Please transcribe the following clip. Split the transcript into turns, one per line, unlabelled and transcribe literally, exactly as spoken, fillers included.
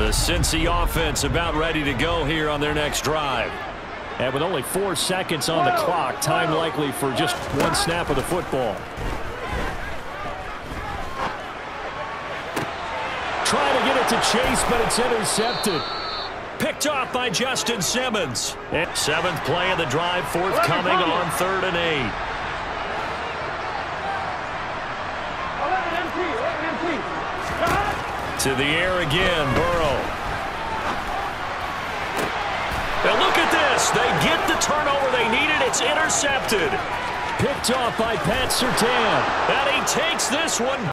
The Cincy offense about ready to go here on their next drive.
And with only four seconds on the clock, time likely for just one snap of the football. Trying to get it to Chase, but it's intercepted.
Picked off by Justin Simmons. Seventh play of the drive, forthcoming on third and eight. To the air again, Burrow. Now look at this. They get the turnover they needed. It's intercepted.
Picked off by Pat Surtain.
And he takes this one.